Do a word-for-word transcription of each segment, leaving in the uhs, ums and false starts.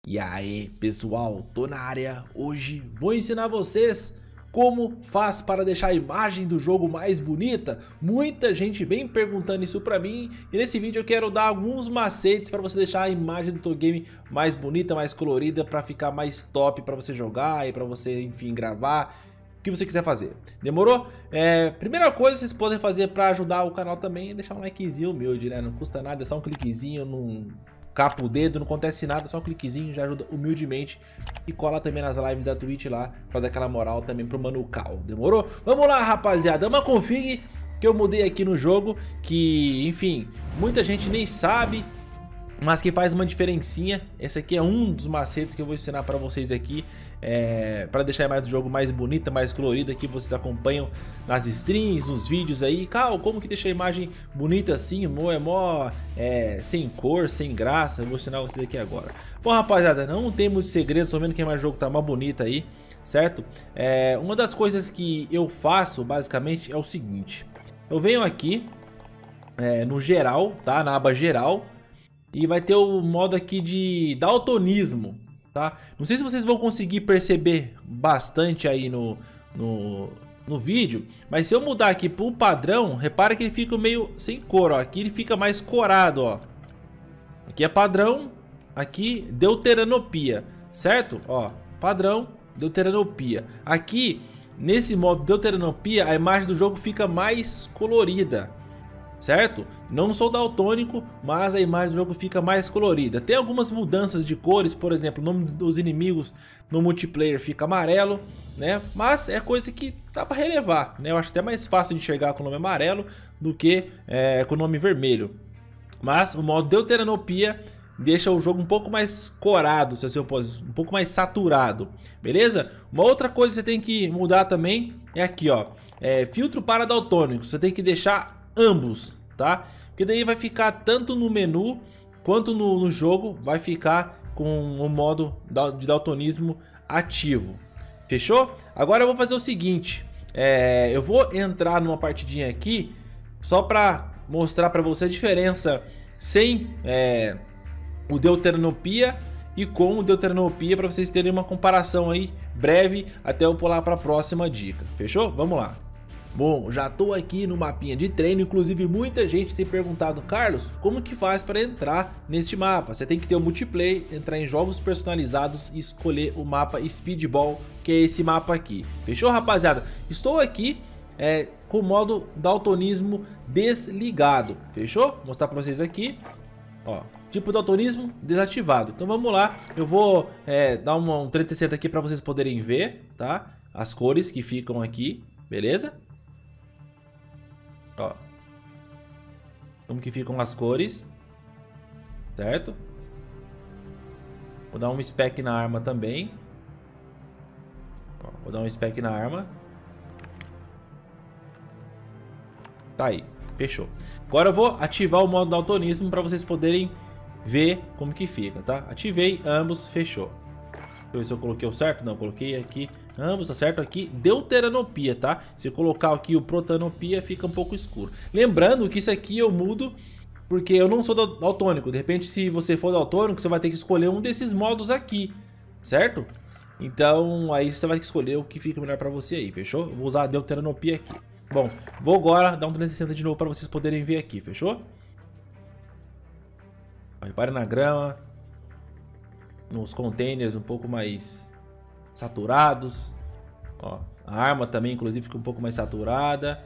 E aí pessoal, tô na área. Hoje vou ensinar vocês como faz para deixar a imagem do jogo mais bonita. Muita gente vem perguntando isso pra mim e nesse vídeo eu quero dar alguns macetes para você deixar a imagem do teu game mais bonita, mais colorida, para ficar mais top para você jogar e para você, enfim, gravar o que você quiser fazer. Demorou? É, primeira coisa que vocês podem fazer para ajudar o canal também é deixar um likezinho humilde, né? Não custa nada, é só um cliquezinho, não capa o dedo, não acontece nada, só um cliquezinho já ajuda humildemente. E cola também nas lives da Twitch lá pra dar aquela moral também pro Mano Cal. Demorou? Vamos lá, rapaziada, uma config que eu mudei aqui no jogo, que enfim, muita gente nem sabe, mas que faz uma diferencinha. Esse aqui é um dos macetes que eu vou ensinar pra vocês aqui, é, para deixar a imagem do jogo mais bonita, mais colorida, que vocês acompanham nas streams, nos vídeos aí. Cal, como que deixa a imagem bonita assim? Mo, é mó é, sem cor, sem graça. Eu vou ensinar vocês aqui agora. Bom, rapaziada, não tem muito segredo, só vendo que a imagem do jogo tá mó bonita aí, certo? É, uma das coisas que eu faço, basicamente, é o seguinte. Eu venho aqui é, no geral, tá? Na aba geral. E vai ter o modo aqui de daltonismo, tá? Não sei se vocês vão conseguir perceber bastante aí no, no, no vídeo, mas se eu mudar aqui pro padrão, repara que ele fica meio sem cor, ó. Aqui ele fica mais corado, ó. Aqui é padrão, aqui deuteranopia, certo? Ó, padrão, deuteranopia. Aqui, nesse modo deuteranopia, a imagem do jogo fica mais colorida, certo? Não sou daltônico, mas a imagem do jogo fica mais colorida. Tem algumas mudanças de cores, por exemplo, o nome dos inimigos no multiplayer fica amarelo, né? Mas é coisa que dá para relevar, né? Eu acho até mais fácil de enxergar com o nome amarelo do que é, com o nome vermelho. Mas o modo deuteranopia deixa o jogo um pouco mais corado, se assim eu posso, um pouco mais saturado, beleza? Uma outra coisa que você tem que mudar também é aqui, ó, é, filtro para daltônico. Você tem que deixar ambos, tá? Porque daí vai ficar tanto no menu quanto no, no jogo, vai ficar com o modo de daltonismo ativo. Fechou? Agora eu vou fazer o seguinte, é, eu vou entrar numa partidinha aqui só para mostrar para você a diferença sem é, o deuteranopia e com o deuteranopia, para vocês terem uma comparação aí breve até eu pular para a próxima dica. Fechou? Vamos lá. Bom, já tô aqui no mapinha de treino, inclusive muita gente tem perguntado: Carlos, como que faz para entrar neste mapa? Você tem que ter o multiplayer, entrar em jogos personalizados e escolher o mapa Speedball, que é esse mapa aqui. Fechou, rapaziada? Estou aqui é, com o modo daltonismo desligado, fechou? Vou mostrar para vocês aqui, ó, tipo daltonismo desativado. Então vamos lá, eu vou é, dar uma, um trezentos e sessenta aqui para vocês poderem ver, tá? As cores que ficam aqui, beleza? Ó, como que ficam as cores, certo? Vou dar um spec na arma também. Ó, vou dar um spec na arma. Tá aí, fechou. Agora eu vou ativar o modo daltonismo para vocês poderem ver como que fica, tá? Ativei ambos, fechou. Deixa eu ver se eu coloquei o certo. Não, coloquei aqui ambos, tá certo? Aqui deuteranopia, tá? Se eu colocar aqui o protanopia, fica um pouco escuro. Lembrando que isso aqui eu mudo porque eu não sou daltônico. De repente, se você for daltônico, você vai ter que escolher um desses modos aqui, certo? Então aí você vai escolher o que fica melhor pra você aí, fechou? Vou usar a deuteranopia aqui. Bom, vou agora dar um trezentos e sessenta de novo pra vocês poderem ver aqui, fechou? Repare na grama, nos containers um pouco mais saturados, ó, a arma também inclusive fica um pouco mais saturada.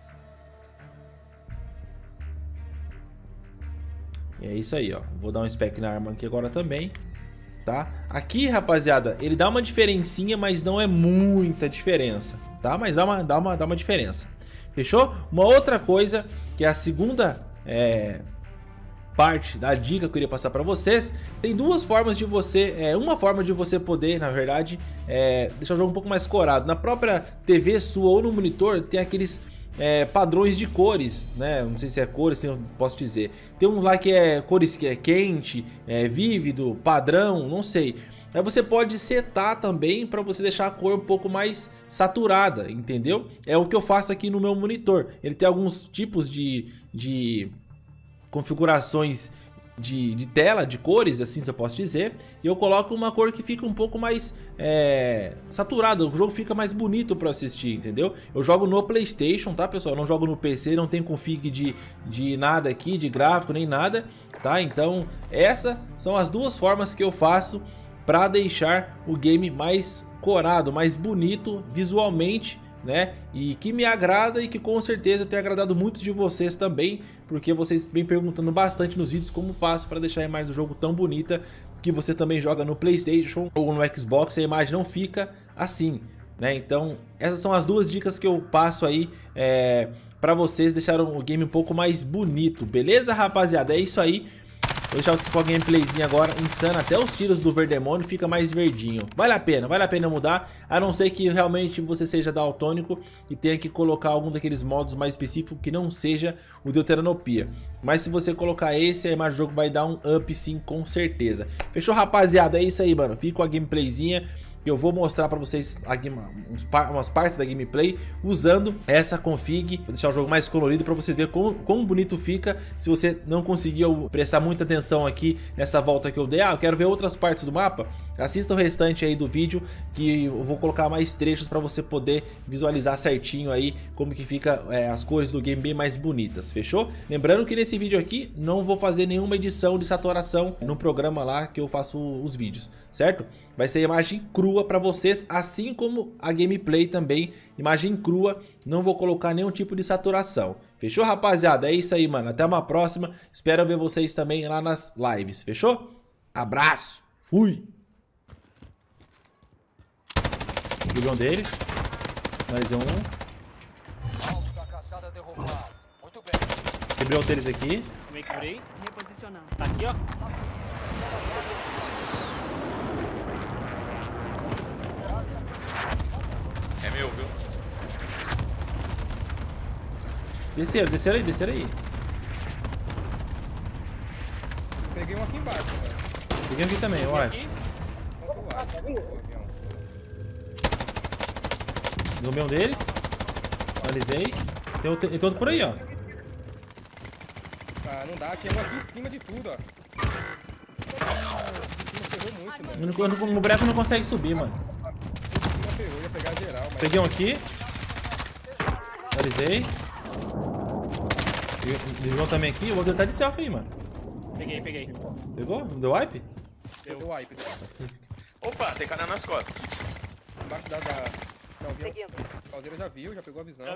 E é isso aí, ó. Vou dar um spec na arma aqui agora também, tá? Aqui, rapaziada, ele dá uma diferencinha, mas não é muita diferença, tá? Mas dá uma, dá uma, dá uma diferença. Fechou? Uma outra coisa, que é a segunda é, parte da dica que eu queria passar para vocês, tem duas formas de você, é, uma forma de você poder, na verdade, é, deixar o jogo um pouco mais corado. Na própria T V sua ou no monitor tem aqueles é, padrões de cores, né? Não sei se é cores, se eu posso dizer. Tem um lá que é cores que é quente, é vívido, padrão, não sei. Aí você pode setar também para você deixar a cor um pouco mais saturada, entendeu? É o que eu faço aqui no meu monitor. Ele tem alguns tipos de, de configurações de, de tela, de cores, assim se eu posso dizer. E eu coloco uma cor que fica um pouco mais é, saturada, o jogo fica mais bonito pra assistir, entendeu? Eu jogo no PlayStation, tá, pessoal? Eu não jogo no P C, não tem config de, de nada aqui, de gráfico nem nada, tá? Então essas são as duas formas que eu faço pra deixar o game mais corado, mais bonito visualmente, né? E que me agrada e que com certeza tem agradado muitos de vocês também, porque vocês vêm perguntando bastante nos vídeos como faço para deixar a imagem do jogo tão bonita, que você também joga no PlayStation ou no Xbox e a imagem não fica assim, né? Então essas são as duas dicas que eu passo aí é, para vocês deixarem o game um pouco mais bonito, beleza, rapaziada? É isso aí. Vou deixar vocês com a gameplayzinha agora insana, até os tiros do Verdemônio fica mais verdinho. Vale a pena, vale a pena mudar, a não ser que realmente você seja daltônico e tenha que colocar algum daqueles modos mais específicos que não seja o Deuteranopia. Mas se você colocar esse, a imagem do jogo vai dar um up sim, com certeza. Fechou, rapaziada? É isso aí, mano. Fica com a gameplayzinha. Eu vou mostrar pra vocês umas partes da gameplay usando essa config. Vou deixar o jogo mais colorido pra vocês verem como, como bonito fica. Se você não conseguiu prestar muita atenção aqui nessa volta que eu dei, ah, eu quero ver outras partes do mapa, assista o restante aí do vídeo, que eu vou colocar mais trechos pra você poder visualizar certinho aí como que fica é, as cores do game bem mais bonitas, fechou? Lembrando que nesse vídeo aqui não vou fazer nenhuma edição de saturação no programa lá que eu faço os vídeos, certo? Vai ser imagem crua pra vocês, assim como a gameplay também, imagem crua, não vou colocar nenhum tipo de saturação. Fechou, rapaziada? É isso aí, mano. Até uma próxima. Espero ver vocês também lá nas lives, fechou? Abraço. Fui. Bilhão deles. Mais um. Alvo da caçada derrubado. Muito bem. Quebrei um deles aqui. Também quebrei. Reposicionando. Tá aqui, ó. É meu, viu? Desceram, desceram aí, desceram aí. Peguei um aqui embaixo, velho. Peguei aqui também, olha. Aqui. Outro lado. Avião. Derrubei um deles. Analisei. Tem outro, tem outro por aí, ó. Ah, não dá. Tinha um aqui em cima de tudo, ó. Ah, esse de cima ferrou muito, mano. No, no, no breco não consegue subir, mano. Esse de cima ferrou, ia pegar geral, mas... Peguei um aqui. Analisei. Desviou também aqui. O outro tá de selfie aí, mano. Peguei, peguei. Pegou? Deu wipe? Eu dou wipe, deu. Opa, tem cara nas costas. Embaixo da... da... Não, viu? O Caldeira já viu, já pegou a visão.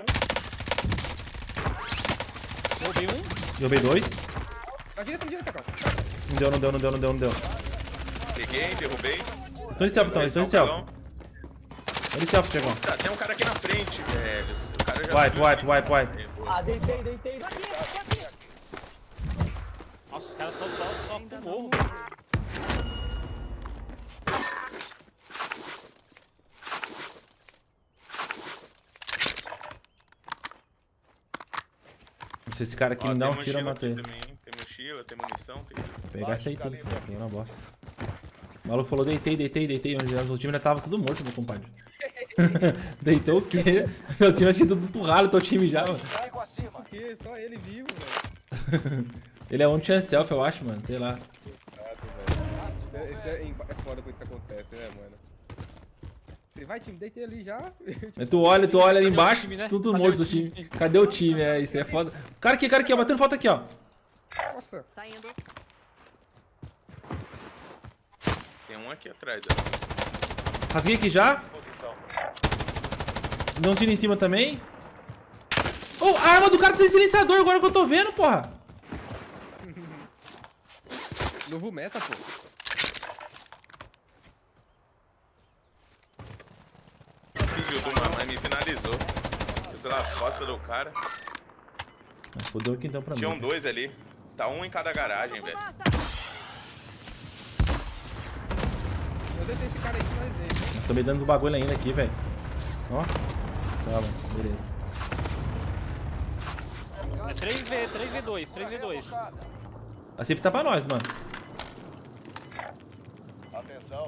Roubei um. Derrubei dois. Na direita, na direita, Cal. Não deu, não deu, não deu, não deu, não deu. Peguei, derrubei. Estão de selfie, então, estão de selfie. Estão de selfie, Tiagão. Tá, tem um cara aqui na frente, velho. O cara já... Wipe, wipe, wipe, wipe. Ah, deitei, deitei. Nossa, os caras só, só, só pro morro. Se esse cara aqui Ó, me dá tem um tiro, eu mochila mato ele. aqui também, tem mochila, tem munição, tem... Vou pegar essa aí tudo, filho. Aqui na bosta. O maluco falou, deitei, deitei, deitei. O time já tava tudo morto, meu compadre. Deitou o quê? Meu time achei tudo empurrado, teu time já, mano. Pego acima. Por quê? Só ele vivo, velho. Ele é um chance self, eu acho, mano. Sei lá. Esse é, esse é, é foda quando isso acontece, né, mano? Você vai, time, deitei ali já. Mas tu olha, tu olha ali Cadê o embaixo, time, né? tudo Cadê morto o do time. time? Cadê o time? É, isso aí é foda. Cara aqui, cara aqui, ó, batendo foto aqui, ó. Nossa. Saindo. Tem um aqui atrás, ó. Rasguei aqui já. Posição. Deu um tiro em cima também. Oh, a arma do cara tem silenciador, agora que eu tô vendo, porra. Novo meta, pô. Filho do mamãe me finalizou. Fui pelas costas do cara. Mas fodeu aqui então pra Tinha um mim. dois ali. Tá um em cada garagem, velho. Eu deitei esse cara aí, finalizei. Mas tô me dando do bagulho ainda aqui, velho. Ó. Tá bom, beleza. É três v três v dois, três v dois. A safe tá pra nós, mano. Atenção.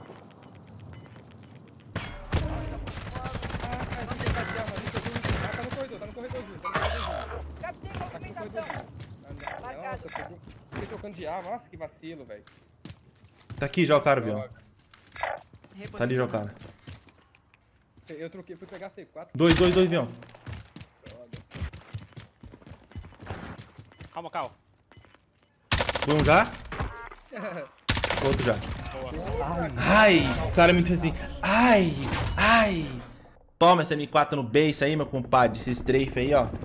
Ah, cara, tem que tentar de arma ali, que eu vi. Ah, tá no corredor, tá no corredorzinho, tá no corredorzinho. Tá no corredorzinho. Tá, nossa, eu peguei... Fiquei trocando de arma. Nossa, que vacilo, velho. Tá aqui já o cara, viu? Droga. Tá ali já o cara. Eu troquei, fui pegar C quatro. Dois, dois, dois, viu? Droga. Calma, calma. Foi um já? Outro já. Ai, o cara me fez assim. Ai, ai. Toma essa M quatro no base aí, meu compadre. Esse strafe aí, ó.